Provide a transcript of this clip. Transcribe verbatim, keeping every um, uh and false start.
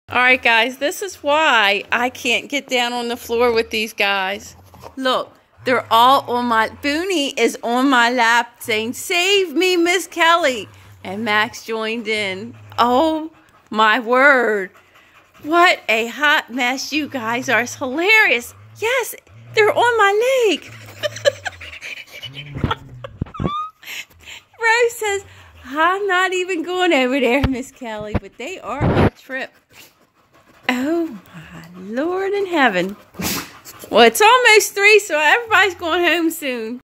All right, guys, this is why I can't get down on the floor with these guys. Look, they're all on my... Booney is on my lap saying, "Save me, Miss Kelly." And Max joined in. Oh, my word. What a hot mess you guys are. It's hilarious. Yes, they're on my leg. Rose says, "I'm not even going over there, Miss Kelly," but they are on a trip. Oh, my Lord in heaven. Well, it's almost three, so everybody's going home soon.